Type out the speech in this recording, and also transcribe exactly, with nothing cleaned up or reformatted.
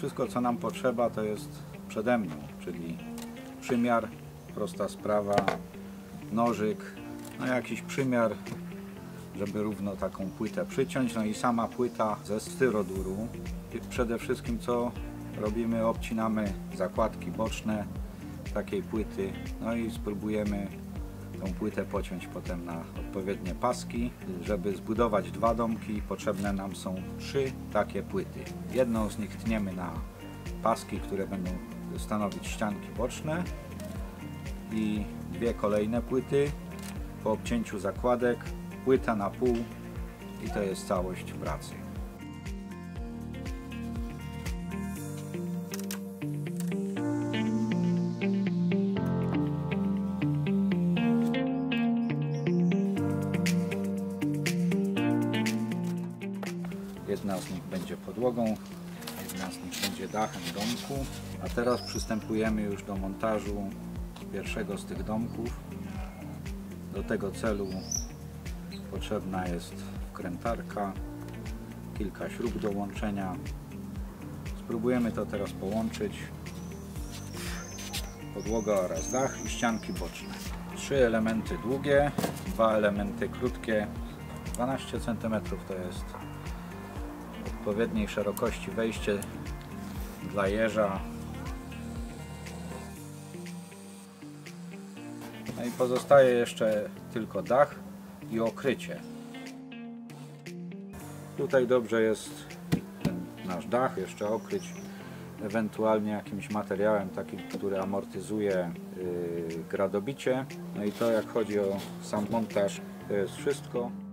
Wszystko, co nam potrzeba, to jest przede mną, czyli przymiar, prosta sprawa, nożyk, no jakiś przymiar, żeby równo taką płytę przyciąć, no i sama płyta ze styroduru. Przede wszystkim co robimy, obcinamy zakładki boczne takiej płyty, no i spróbujemy tą płytę pociąć potem na odpowiednie paski. Żeby zbudować dwa domki, potrzebne nam są trzy takie płyty. Jedną z nich tniemy na paski, które będą stanowić ścianki boczne, i dwie kolejne płyty. Po obcięciu zakładek płyta na pół i to jest całość pracy. Jedna z nich będzie podłogą, jedna z nich będzie dachem domku. A teraz przystępujemy już do montażu pierwszego z tych domków. Do tego celu potrzebna jest wkrętarka, kilka śrub do łączenia. Spróbujemy to teraz połączyć. Podłoga oraz dach i ścianki boczne. Trzy elementy długie, dwa elementy krótkie. dwanaście centymetrów to jest odpowiedniej szerokości wejście dla jeża. No i pozostaje jeszcze tylko dach i okrycie. Tutaj dobrze jest ten nasz dach jeszcze okryć ewentualnie jakimś materiałem takim, który amortyzuje yy, gradobicie. No i to, jak chodzi o sam montaż, to jest wszystko.